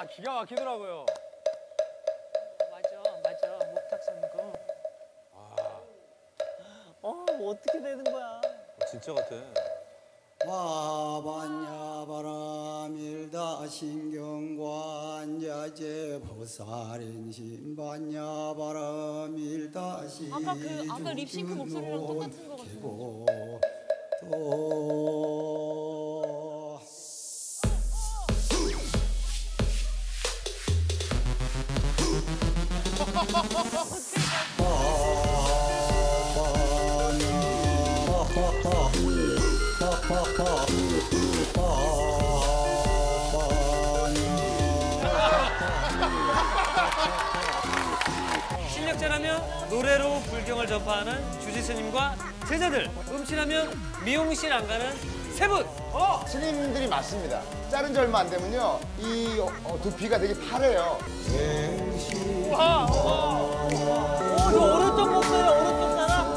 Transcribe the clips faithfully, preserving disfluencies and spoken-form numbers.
아, 기가 막히더라고요. 맞아, 맞아. 목탁 서는 거. 어, 뭐 어떻게 되는 거야? 진짜 같아. 와반야 바람일다 신경관자재 보살인 신반야 바람일다 신 아까 그 아까 립싱크 목소리랑 똑같은 거 같은데. 또 실력자라면 노래로 불경을 전파하는 주지 스님과 제자들, 음치라면 미용실 안 가는 세 분. 어! 스님들이 맞습니다. 자른 지 얼마 안 되면요, 이 어, 두피가 되게 파래요. 와, 오, 저 오른쪽 목소리 오른쪽 사람.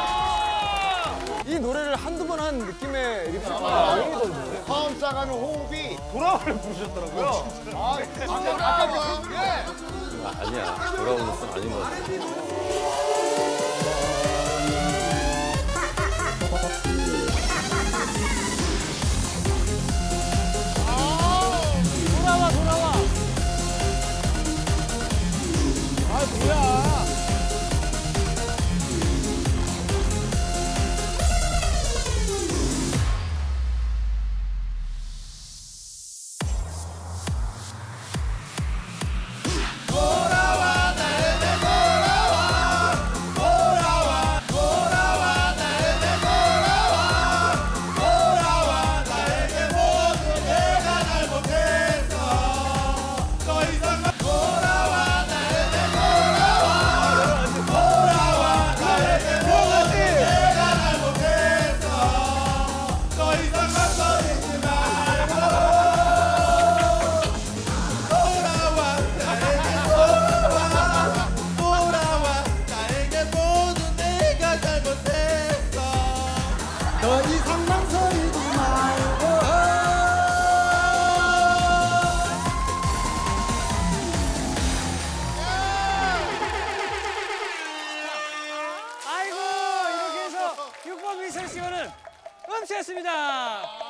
이 노래를 한두 번 한 느낌의 립싱크가 아, 아니거든요. 처음 싸가는 호흡이 돌아오를 부르셨더라고요. 아, 아까 아까 그 예. 아니야. 돌아오는 건 아닌 것 같아. 돌아와, 돌아와. 아, 뭐야. 더 이상 망설이지 말고 아이고, 이렇게 해서 육 번 미션 시간은 음치였습니다.